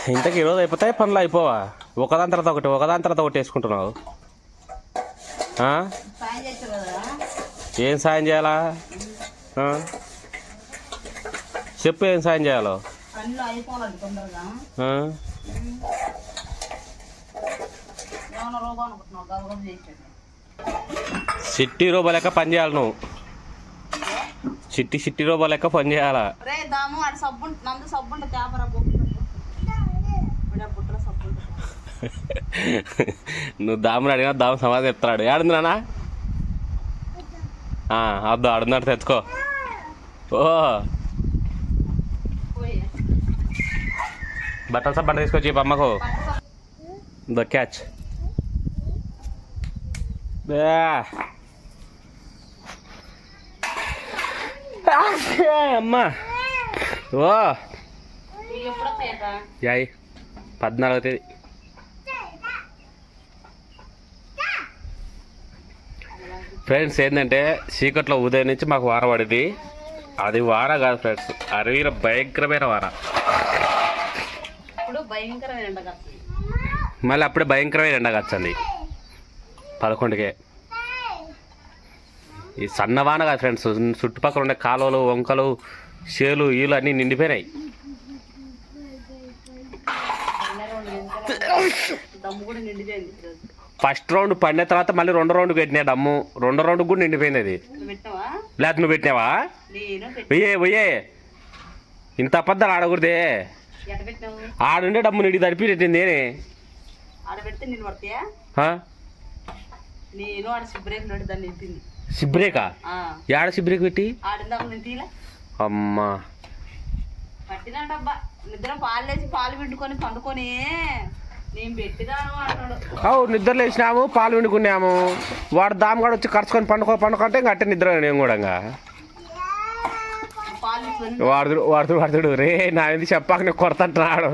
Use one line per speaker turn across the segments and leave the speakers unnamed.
ఇంతకీ ఈరోజు అయిపోతాయి పనులు అయిపోవా? ఒకదాని తర్వాత ఒకటి వేసుకుంటున్నావు. ఏం సాయం చేయాలా చెప్పు, ఏం సాయం చేయాలో? చిట్టి రూపాయ లెక్క పని చేయాలి నువ్వు. చిట్టి రూపాయ లెక్క పని చేయాలా? నువ్వు దాముని అడిగినా దాము సమాధానం చెప్తాడు. ఏడుంది నాన్న? అద్దు ఆడున్నాడు, తెచ్చుకో. ఓ బట్టల సబ్బ తీసుకొచ్చి అమ్మకు. ద క్యాచ్ అమ్మా. ఓ 14వ తేదీ. ఫ్రెండ్స్ ఏంటంటే చీకట్లో ఉదయం నుంచి మాకు వార పడింది. అది వార కాదు ఫ్రెండ్స్, అరవీర భయంకరమైన వార. మళ్ళీ అప్పుడే భయంకరమైన ఎండ కాచండి 11కే. ఈ సన్నవాన కాదు ఫ్రెండ్స్, చుట్టుపక్కల ఉండే కాలువలు వంకలు చేలు ఈలు అన్నీ నిండిపోయినాయి. ఫస్ట్ రౌండ్ పడిన తర్వాత మళ్ళీ 2వ రౌండ్ పెట్టినా డమ్ము. 2వ రౌండ్ కూడా నిండిపోయింది. అది లేక నువ్వు పెట్టినావా? పోయే ఇంత అబద్ధాలు ఆడకూడదే. ఆడుండే డమ్ము నిండి తడిపి పెట్టింది. సిబ్రేకా? ఏడ సిబ్రేక్ పెట్టి? అమ్మా
పాలు పిండుకొని పండుకొని
నిద్ర లేచినాము, పాలు పిండుకున్నాము. వాడు దామగాడు వచ్చి ఖర్చుకొని పండుకుంటే ఇంకా అట్టే నిద్ర. నేను కూడా వాడుతుడు రే నా ఎందుకు చెప్పాక నేను కొడతంటున్నాడు.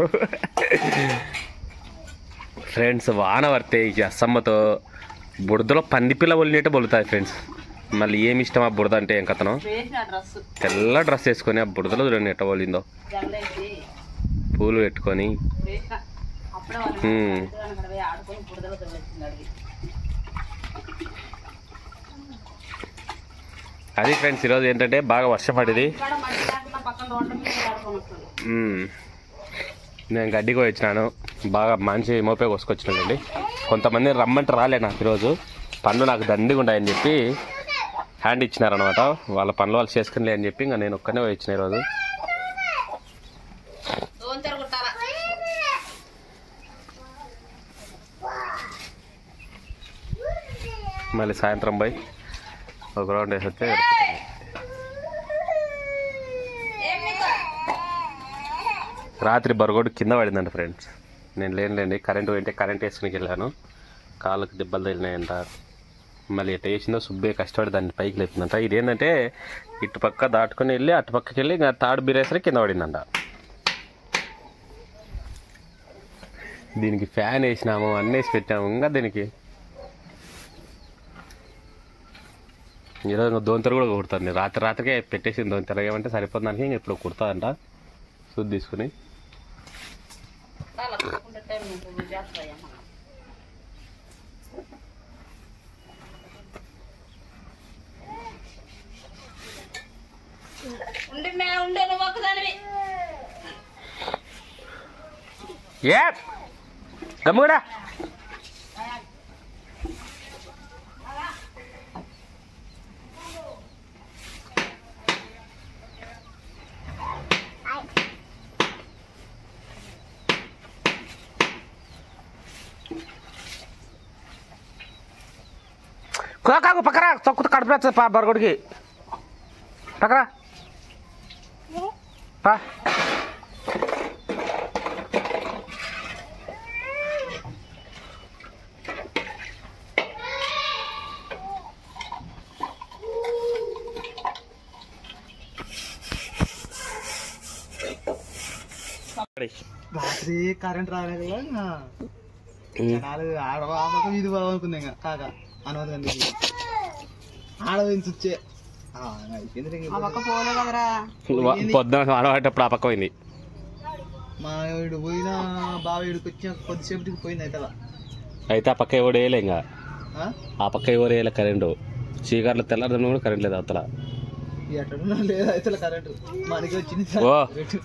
ఫ్రెండ్స్ వాన పడితే ఈ అసమ్మతో బురదలో పందిపిల్ల ఒలినట్టు బొలుతాయి ఫ్రెండ్స్. మళ్ళీ ఏమి ఇష్టం ఆ బురద అంటే ఏం కథను? తెల్ల డ్రెస్ వేసుకొని ఆ బురదలో చూడండి ఎట్ట పోలిందో. పూలు పెట్టుకొని అది ఫ్రెండ్స్. ఈరోజు ఏంటంటే బాగా వర్షం పడింది. నేను గడ్డికి వచ్చినాను, బాగా మంచి మోపే కోసుకొచ్చినానండి. కొంతమంది రమ్మంటే రాలే నాకు ఈరోజు, పనులు నాకు దండిగా ఉన్నాయని చెప్పి హ్యాండ్ ఇచ్చినారనమాట. వాళ్ళ పనులు వాళ్ళు చేసుకునిలే అని చెప్పి ఇంకా నేను ఒక్కనే వచ్చిన ఈరోజు. మళ్ళీ సాయంత్రం పోయి ఒక రౌండ్ వేసి వస్తే రాత్రి బరగోడు కింద పడిందంట ఫ్రెండ్స్. నేను లేనులేండి, కరెంటు పోయింటే కరెంట్ వేసుకుని వెళ్ళాను. కాళ్ళకు దెబ్బలు తగిలినాయంట. మళ్ళీ ఎట్ట వేసిందో సుబ్బే కష్టపడి దాన్ని పైకి లేపిందంట. ఇదేంటంటే ఇటుపక్క దాటుకొని వెళ్ళి అటుపక్కకి వెళ్ళి ఇంకా తాడు బీరేసరి కింద పడిందంట. దీనికి ఫ్యాన్ వేసినాము, అన్నీ వేసి పెట్టాము. ఇంకా దీనికి ఈరోజు దోంతెర కూడా కుడతాను. రాత్రికే పెట్టేసింది దోంతెర. ఏమంటే సరిపోతుంది దానికి. ఇంకా ఇప్పుడు కుడతాదంట సూది తీసుకుని. ఏ గమ్ముడా కాకు పక్కరా తొక్కు కడుపు పా బరగొడికి పక్కరా పా.
రాత్రి కరెంట్ రాలేదు ఇది బాగుంటుంది ఇంకా కాక అనుమతి ఆడవించే
పొద్దున ఆడబడేటప్పుడు ఆ పక్క పోయింది.
మా వీడు పోయినా బావ వీడికి వచ్చిన కొద్దిసేపటికి పోయింది అయితే
అయితే ఆ పక్క ఎవడు వేయలే ఇంకా ఆ పక్క ఎవరు వేయలే కరెంటు చీకట్లో తెల్లారుదన్న కూడా కరెంట్ లేదు అవతల
ఎక్కడ లేదు అయితే కరెంటు మనకి వచ్చింది
ఓ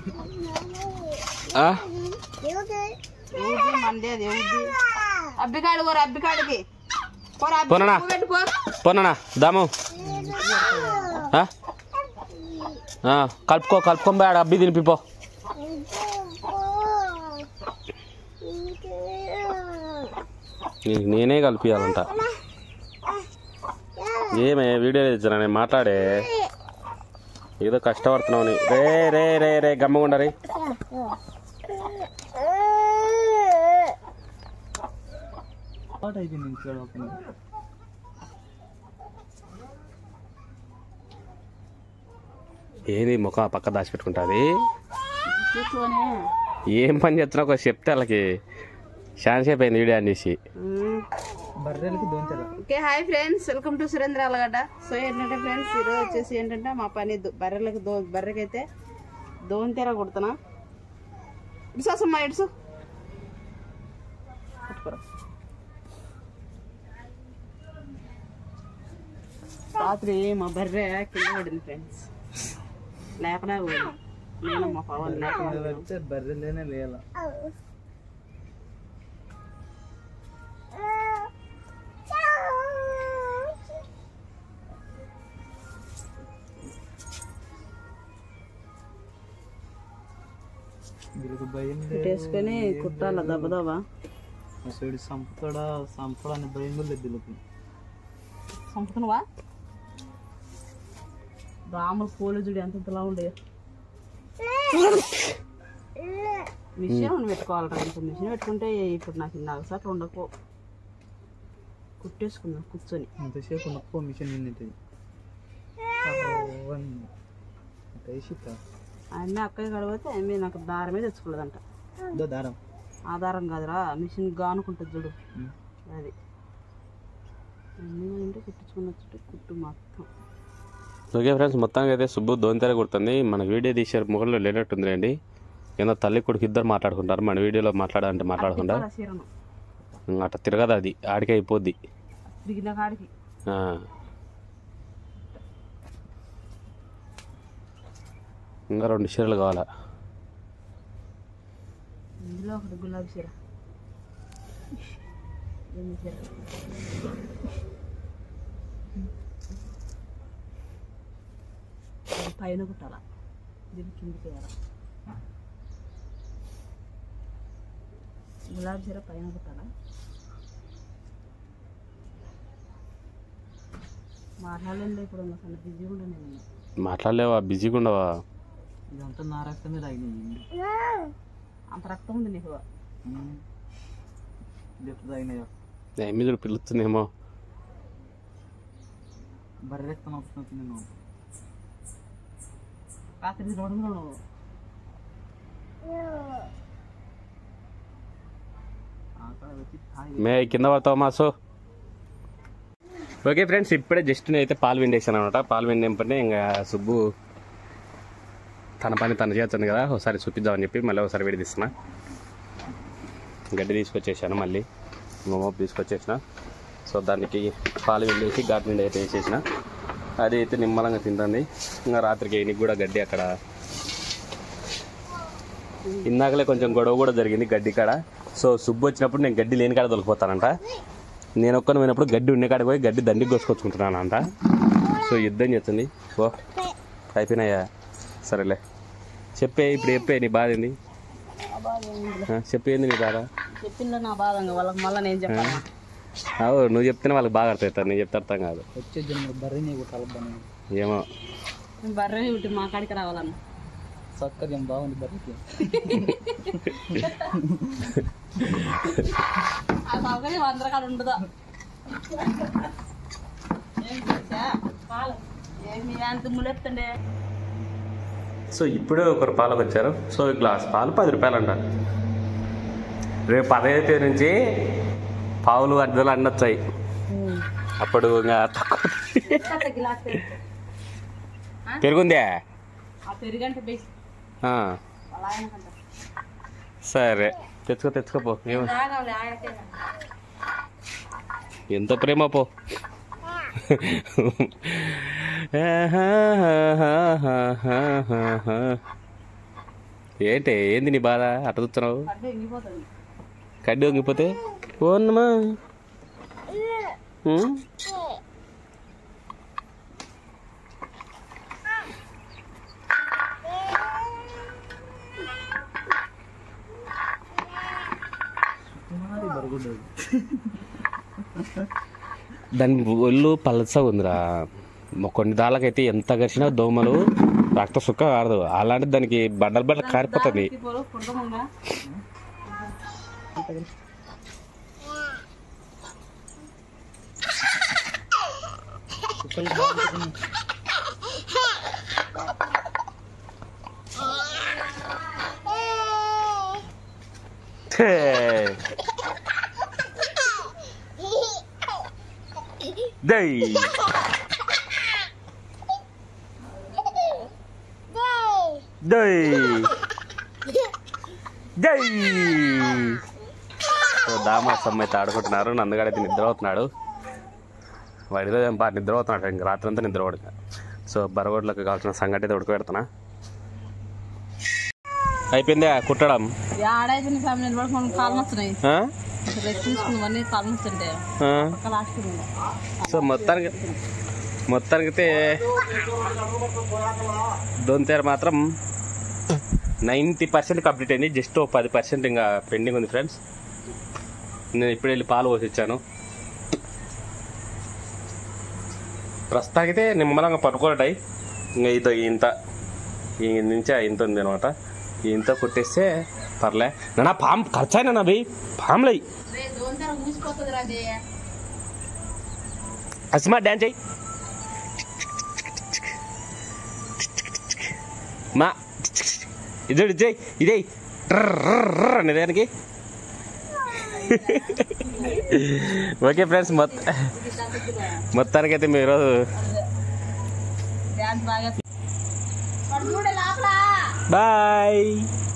మందే అబ్బికాడు కోరు అబ్బికాడికి
పోనా పోనా దాము కలుపుకొని ఆడ అబ్బి తినిపిపో నేనే కలిపియాలంట ఏమే వీడియో తెచ్చిన నేను మాట్లాడే ఏదో కష్టపడుతున్నావు రే రే రే రే గమ్మగుండ రే ఏది ముఖం ఆ పక్క దాచిపెట్టుకుంటుంది ఏం పని చేస్తున్నా ఒక చెప్తే వాళ్ళకి ఛాన్స్ అయిపోయింది వీడియో అనేసి
okay hi friends welcome to Surendra Alagadda. So ఏంటంటే ఫ్రెండ్స్ ఈరోజు వచ్చేసి ఏంటంటే మా పని బర్రెకైతే దోంతెర కొడుతున్నా. ఇడుసు అసమ్మా ఇడుసు రాత్రి మా బర్రె కింద పడింది ఫ్రెండ్స్. లేపనా పోయింది నేను మా పవన్ లేకపోతే
బర్రెలేనే లేల
వేసుకొని కుట్టాల దెబ్బదబ్బా
సంపడాన్ని భయం కూడా లేదు.
చంపుతున్నావా రాములు పూలు చూడు ఎంతలా ఉండే మిషన్ పెట్టుకోవాలరా. ఇంత మిషన్ పెట్టుకుంటే ఇప్పుడు నాకు ఇందాక సార్లు ఉండకో కుట్టేసుకుందాం కూర్చొని.
అంతసేపు ఉండకపో మిషన్ నిండింది
అన్నీ అక్కడికి కడిగితే అమ్మి నాకు దారమే తెచ్చుకోలేదంట.
దారం
ఆ దారం కాదురా మిషన్ గానుకుంటుంది చూడు అది అన్నీ అంటే కుట్టించుకుని కుట్టు మొత్తం.
ఓకే ఫ్రెండ్స్ మొత్తానికి అయితే సుబ్బు దోంతెర కొడుతుంది. మన వీడియో తీసే ముఖంలో లేనట్టుంది అండి. ఏదో తల్లి కొడుకు ఇద్దరు మాట్లాడుకుంటారు. మన వీడియోలో మాట్లాడాలంటే మాట్లాడకుండా అట్లా తిరగదు, అది ఆడికే అయిపోద్ది.
దిగిన కాడికి
ఇంకా 2 చీరలు కావాలా.
ఇందులో ఒకటి గులాబీ చీర పైన కుట్టాలా దీని కిందికి వేయాలా. గులాబీ చీర పైన కుట్టాలా. మాట్లాడలేదు ఇప్పుడు అసలు బిజీగా ఉండే నేను.
మాట్లాడలేవా? బిజీగా ఉండవా?
ఇదంతా నా రక్తమే తాగినాయి.
అంత రక్తం ఉంది నీకు.
తాగినాయో
ఎమ్మిది పిలుస్తుందేమో.
బర్రె రక్తం వస్తుంది. నేను
రాత్రి రోడ్డు
మే కింద పడతావు మాసు. ఓకే ఫ్రెండ్స్ ఇప్పుడే జస్ట్ నేనైతే పాలు విండేసాను అనమాట. పాలు విండేంపంటే ఇంకా సుబ్బు తన పని తను చేస్తుంది కదా, ఒకసారి చూపిద్దామని చెప్పి మళ్ళీ ఒకసారి విడిదిస్తున్నా. గడ్డి తీసుకొచ్చేసాను, మళ్ళీ మోపు తీసుకొచ్చేసిన. సో దానికి పాలు విండేసి గార్డెన్ అయితే వేసేసిన. అది అయితే నిమ్మలంగా తింటుంది. ఇంకా రాత్రికి ఎనికి కూడా గడ్డి అక్కడ ఇందాకలే కొంచెం గొడవ కూడా జరిగింది గడ్డి కాడ. సో సుబ్బు వచ్చినప్పుడు నేను గడ్డి లేని కాడ దొరికిపోతానంట. నేను ఒక్కని పోయినప్పుడు గడ్డి ఉండే కాడికి పోయి గడ్డి దండికి కోసుకొచ్చుకుంటున్నాను అంట. సో యుద్ధం చేస్తుంది. ఓ అయిపోయినాయా? సరేలే చెప్పే, ఇప్పుడు చెప్పే నీ బాధ ఏంది? చెప్పేంది నీ బాధ?
చెప్పిందా నా బాధ వాళ్ళకి మళ్ళీ నేను చెప్పాను.
అవు నువ్వు చెప్తేనే వాళ్ళకి బాగా అర్థం అవుతారు, నేను చెప్తే అర్థం కాదు. ఏమో
బర్రె ఇటు మా కాడికి రావాలన్న
సౌకర్యం బాగుంది బర్రెకి.
ఆ సౌకర్యం అందరి కాడ ఉండదా? ఏమి అంత ములెత్తండే.
సో ఇప్పుడే ఒకరు పాలకు వచ్చారు. సో గ్లాస్ పాలు 10 రూపాయలు అంట. రేపు 15వ తేదీ నుంచి పావులు అడ్డలు అన్నీ వచ్చాయి. అప్పుడు ఇంకా తక్కువ పెరుగుందే. సరే తెచ్చుకోపో ఎంత ప్రేమ పో. ఏంది నీ బాధ అట్ట చూస్తున్నావు? కడ్డీ వంగిపోతే ఓన్నమా దాని ఒళ్ళు పలసగా ఉందిరా. కొన్ని దాళ్ళకైతే ఎంత గరిచినా దోమలు రక్త సుక్క ఆడదు. అలాంటి దానికి బండలు కారిపోతుంది. Đây. Đây. Đây. సో దామాసం అయితే ఆడుకుంటున్నారు. నందుగాడైతే నిద్ర అవుతున్నాడు. వాడిలో నిద్ర అవుతున్నాడు. ఇంక రాత్రి అంతా నిద్ర పడుతుంది. సో బరగొడ్లకు కావాల్సిన సంగటి అయితే ఉడకబెడుతున్నా. అయిపోయిందా కుట్టడం? సో మొత్తానికైతే దొంతేర మాత్రం 90% కంప్లీట్ అయింది. జస్ట్ 10% ఇంకా పెండింగ్ ఉంది ఫ్రెండ్స్. నేను ఇప్పుడు వెళ్ళి పాలు పోసిచ్చాను. ప్రస్తుతానికైతే నిమ్మలంగా పట్టుకోటాయి. ఇంకా ఇదో ఇంత ఈ నుంచి ఇంత ఉంది అనమాట. ఇంత కొట్టేస్తే పర్లే. నా పాము ఖర్చైనా నా భయ్ పాములై అసిమా డ్యాన్స్ అయ్యి మా ఇదే ఇదే అనేదానికి. ఓకే ఫ్రెండ్స్, మొత్తానికైతే మీరు బాయ్.